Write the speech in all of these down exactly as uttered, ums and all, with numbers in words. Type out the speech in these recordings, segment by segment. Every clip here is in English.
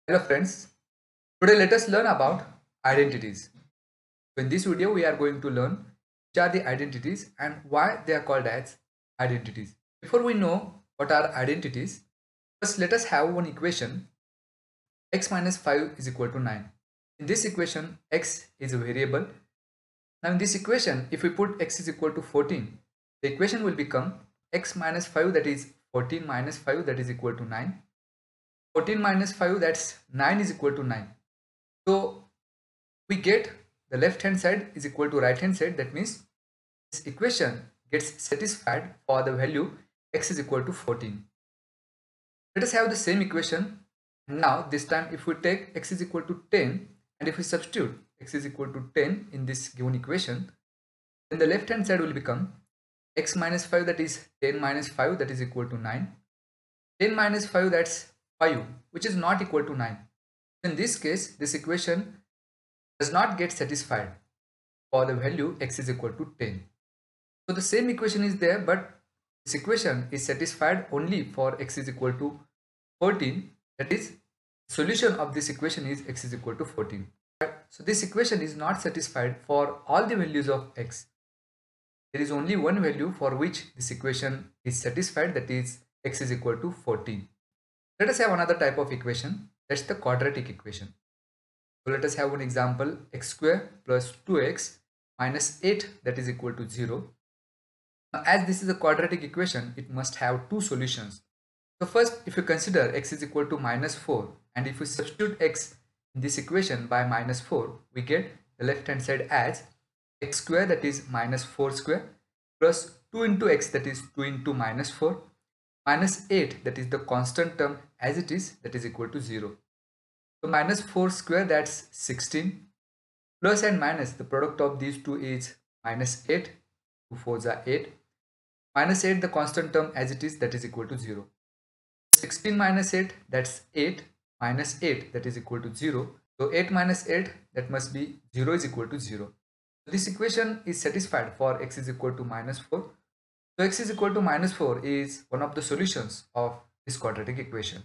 Hello friends, today let us learn about identities. So in this video we are going to learn which are the identities and why they are called as identities. Before we know what are identities, first let us have one equation. X minus five is equal to nine. In this equation x is a variable. Now in this equation if we put x is equal to fourteen, the equation will become x minus five, that is fourteen minus five, that is equal to nine. fourteen minus five, that's nine, is equal to nine. So we get the left hand side is equal to right hand side. That means this equation gets satisfied for the value x is equal to fourteen. Let us have the same equation. Now this time if we take x is equal to ten and if we substitute x is equal to ten in this given equation, then the left hand side will become x minus five, that is ten minus five, that is equal to nine. ten minus five, that's five, which is not equal to nine. In this case this equation does not get satisfied for the value x is equal to ten. So the same equation is there, but this equation is satisfied only for x is equal to fourteen. That is, solution of this equation is x is equal to fourteen. So this equation is not satisfied for all the values of x. There is only one value for which this equation is satisfied, that is x is equal to fourteen. Let us have another type of equation, that's the quadratic equation. So let us have one example, x square plus two x minus eight, that is equal to zero. Now, as this is a quadratic equation, it must have two solutions. So first, if you consider x is equal to minus four, and if we substitute x in this equation by minus four, we get the left hand side as x square, that is minus four square, plus two into x, that is two into minus four, minus eight, that is the constant term as it is, that is equal to zero. So minus four square, that's sixteen, plus and minus, the product of these two is minus eight, two fours are eight, minus eight, the constant term as it is, that is equal to zero. sixteen minus eight, that's eight, minus eight, that is equal to zero. So eight minus eight, that must be zero, is equal to zero. So this equation is satisfied for x is equal to minus four. So x is equal to minus four is one of the solutions of this quadratic equation.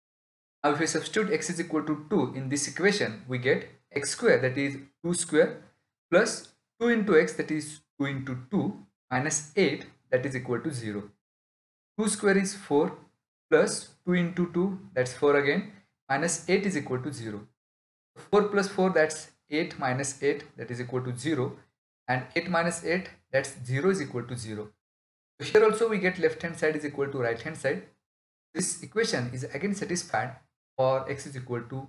Now if we substitute x is equal to two in this equation, we get x square, that is two square, plus two into x, that is two into two, minus eight, that is equal to zero. two square is four, plus two into two, that's four again, minus eight is equal to zero. four plus four, that's eight, minus eight, that is equal to zero, and eight minus eight, that's zero, is equal to zero. So here also we get left hand side is equal to right hand side. This equation is again satisfied for x is equal to two.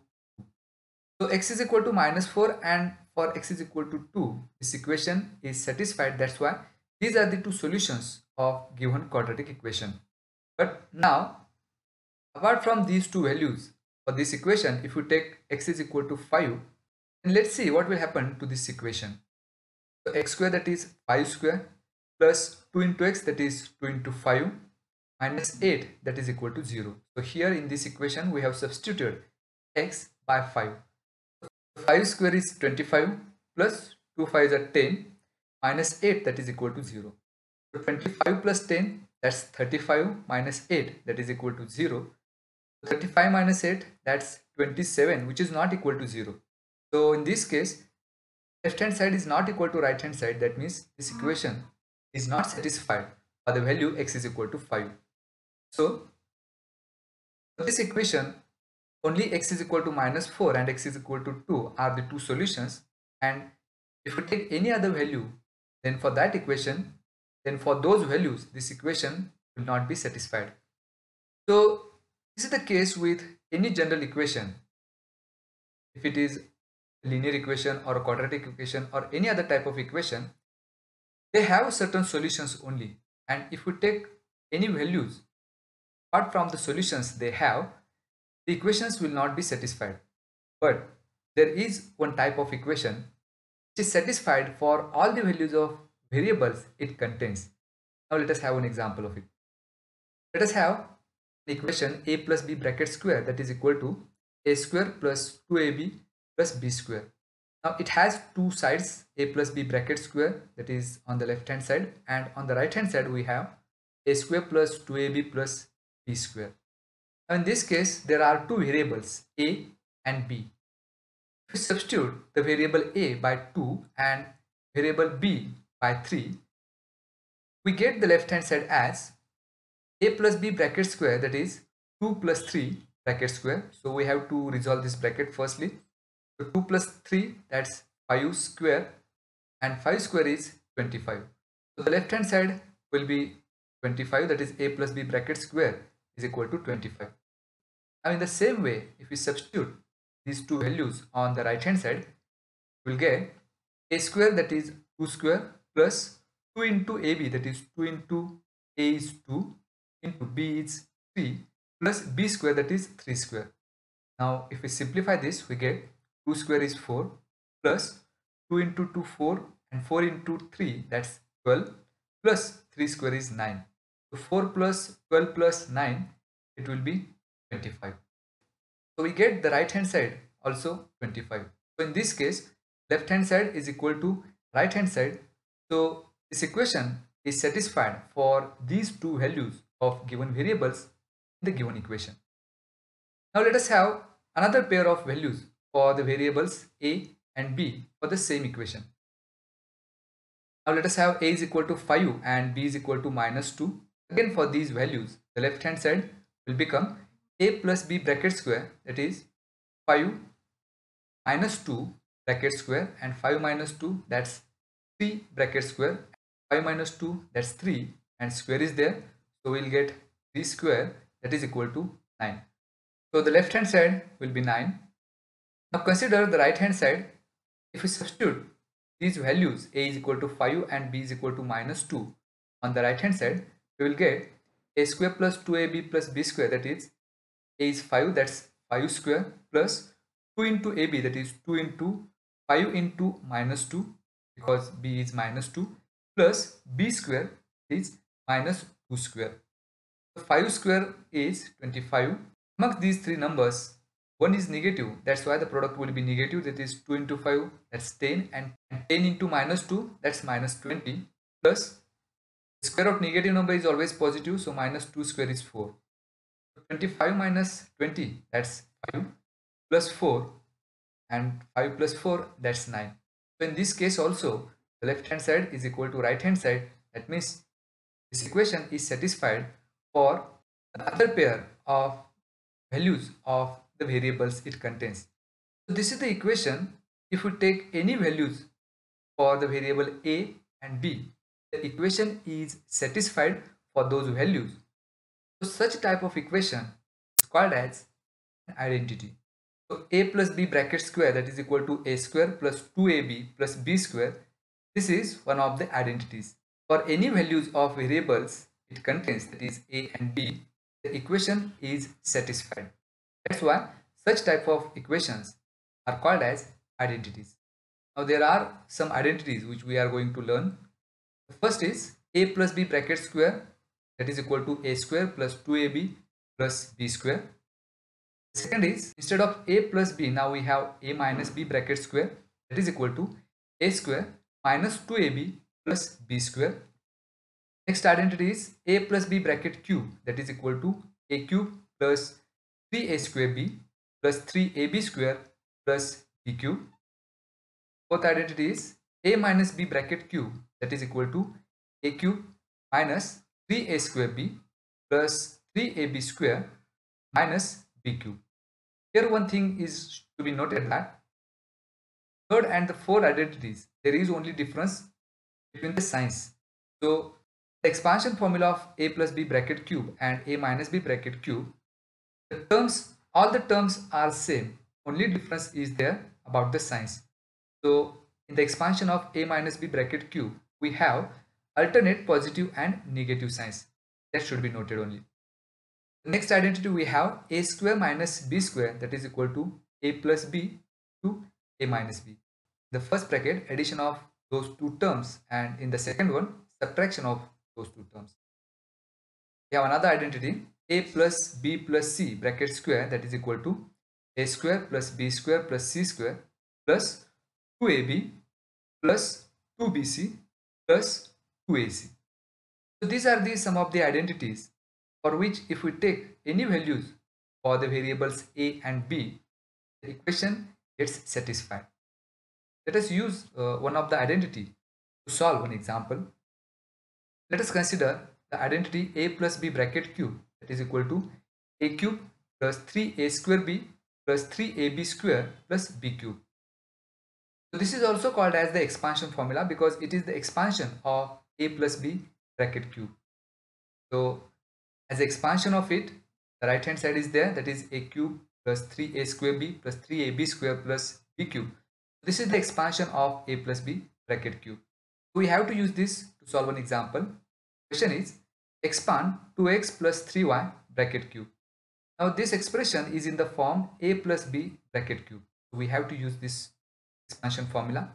So x is equal to minus four, and for x is equal to two, this equation is satisfied. That's why these are the two solutions of given quadratic equation. But now, apart from these two values for this equation, if you take x is equal to five, then let's see what will happen to this equation. So x square, that is five square, plus two into x, that is two into five, minus eight, that is equal to zero. So here in this equation we have substituted x by five. five square is twenty-five, plus two fives are ten, minus eight, that is equal to zero. So twenty-five plus ten, that's thirty-five, minus eight, that is equal to zero. thirty-five minus eight, that's twenty-seven, which is not equal to zero. So in this case, left hand side is not equal to right hand side. That means this equation is not satisfied for the value x is equal to five. So for this equation, only x is equal to minus four and x is equal to two are the two solutions. And if we take any other value, then for that equation, then for those values, this equation will not be satisfied. So this is the case with any general equation. If it is a linear equation or a quadratic equation or any other type of equation, they have certain solutions only. And if we take any values apart from the solutions they have, the equations will not be satisfied. But there is one type of equation which is satisfied for all the values of variables it contains. Now let us have an example of it. Let us have the equation a plus b bracket square, that is equal to a square plus two a b plus b square. Now it has two sides, a plus b bracket square, that is on the left hand side, and on the right hand side we have a square plus two a b plus b square. Now in this case there are two variables, a and b. If we substitute the variable a by two and variable b by three, we get the left hand side as a plus b bracket square, that is two plus three bracket square. So we have to resolve this bracket firstly. So two plus three, that's five square, and five square is twenty-five. So the left hand side will be twenty-five, that is a plus b bracket square is equal to twenty-five. Now in the same way, if we substitute these two values on the right hand side, we will get a square, that is two square, plus two into ab, that is two into a is two, into b is three, plus b square, that is three square. Now if we simplify this, we get two square is four, plus two into two, four, and four into three, that's twelve, plus three square is nine. So four plus twelve plus nine, it will be twenty-five. So we get the right hand side also twenty-five. So in this case, left hand side is equal to right hand side. So this equation is satisfied for these two values of given variables in the given equation. Now let us have another pair of values for the variables a and b for the same equation. Now let us have a is equal to five and b is equal to minus two. Again, for these values, the left hand side will become a plus b bracket square, that is five minus two bracket square, and five minus two, that's three bracket square, five minus two, that's three, and square is there, so we'll get three square, that is equal to nine. So the left hand side will be nine. Now consider the right hand side. If we substitute these values, a is equal to five and b is equal to minus two on the right hand side, we will get a square plus two a b plus b square, that is a is five, that's five square, plus two into ab, that is two into five into minus two, because b is minus two, plus b square is minus two square. So five square is twenty-five. Among these three numbers, one is negative, that's why the product will be negative, that is two into five, that's ten, and ten into minus two, that's minus twenty, plus the square of negative number is always positive, so minus two square is four. twenty-five minus twenty, that's five, plus four, and five plus four, that's nine. So in this case also, the left hand side is equal to right hand side. That means this equation is satisfied for the other pair of values of the variables it contains. So this is the equation. If we take any values for the variable a and b, the equation is satisfied for those values. So such type of equation is called as an identity. So a plus b bracket square, that is equal to a square plus two a b plus b square. This is one of the identities. For any values of variables it contains, that is a and b, the equation is satisfied. That's why such type of equations are called as identities. Now there are some identities which we are going to learn. The first is a plus b bracket square, that is equal to a square plus two a b plus b square. The second is, instead of a plus b, now we have a minus b bracket square, that is equal to a square minus two a b plus b square. Next identity is a plus b bracket cube, that is equal to a cube plus three a square b plus three a b square plus b cube. Fourth identity is a minus b bracket cube, that is equal to a cube minus three a square b plus three a b square minus b cube. Here one thing is to be noted, that third and the fourth identities, there is only difference between the signs. So the expansion formula of a plus b bracket cube and a minus b bracket cube, the terms, all the terms are same, only difference is there about the signs. So in the expansion of a minus b bracket cube, we have alternate positive and negative signs. That should be noted only. The next identity we have a square minus b square, that is equal to a plus b to a minus b. The first bracket, addition of those two terms, and in the second one, subtraction of those two terms. We have another identity, a plus b plus c bracket square, that is equal to a square plus b square plus c square plus two a b plus two b c plus two a c. So these are the some of the identities for which if we take any values for the variables a and b, the equation gets satisfied. Let us use uh, one of the identity to solve one example. Let us consider the identity a plus b bracket cube, that is equal to a cube plus three a square b plus three a b square plus b cube. So this is also called as the expansion formula because it is the expansion of a plus b bracket cube. So as expansion of it, the right hand side is there, that is a cube plus three a square b plus three a b square plus b cube. This is the expansion of a plus b bracket cube. We have to use this to solve an example. Question is expand two x plus three y bracket cube. Now this expression is in the form a plus b bracket cube. So we have to use this expansion formula.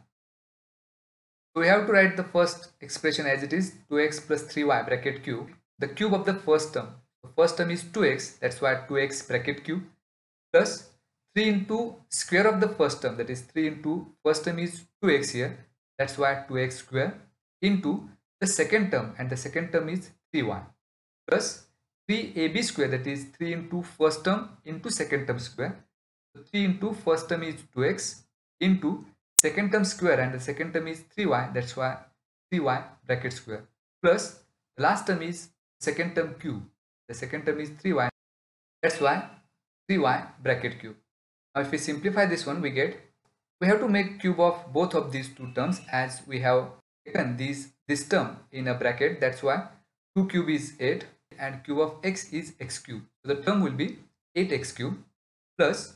So we have to write the first expression as it is, two x plus three y bracket cube, the cube of the first term. The first term is two x, that's why two x bracket cube, plus three into square of the first term, that is three into first term is two x here, that's why two x square, into the second term, and the second term is three y, plus three a b square, that is three into first term into second term square. So three into first term is two x into second term square, and the second term is three y, that's why three y bracket square, plus the last term is second term cube, the second term is three y, that's why three y bracket cube. Now if we simplify this one, we get, we have to make cube of both of these two terms, as we have taken these this term in a bracket, that's why two cube is eight and cube of x is x cube. So the term will be eight x cube plus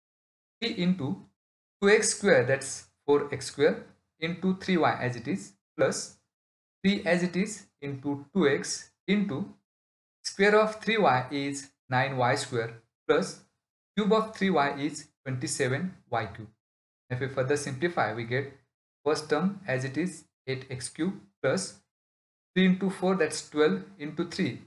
three into two x square, that's four x square, into three y as it is, plus three as it is into two x into square of three y is nine y square, plus cube of three y is twenty-seven y cube. If we further simplify, we get first term as it is eight x cube plus three into four, that's twelve, into three,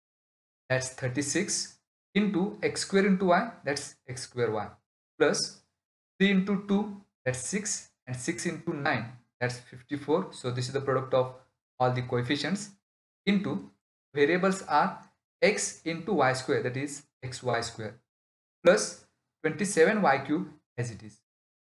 that's thirty-six, into x square into y, that's x square y, plus three into two, that's six, and six into nine, that's fifty-four. So this is the product of all the coefficients, into variables are x into y square, that is xy square, plus twenty-seven y cube as it is.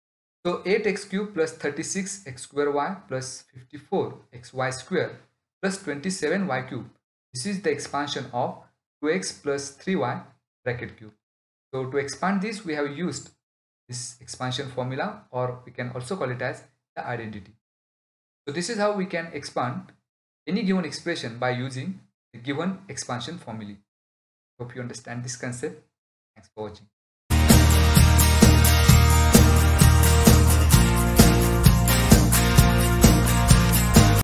So eight x cube plus thirty-six x square y plus fifty-four x y square plus twenty-seven y cube. This is the expansion of two x plus three y bracket cube. So to expand this, we have used this expansion formula, or we can also call it as the identity. So this is how we can expand any given expression by using the given expansion formula. Hope you understand this concept. Thanks for watching.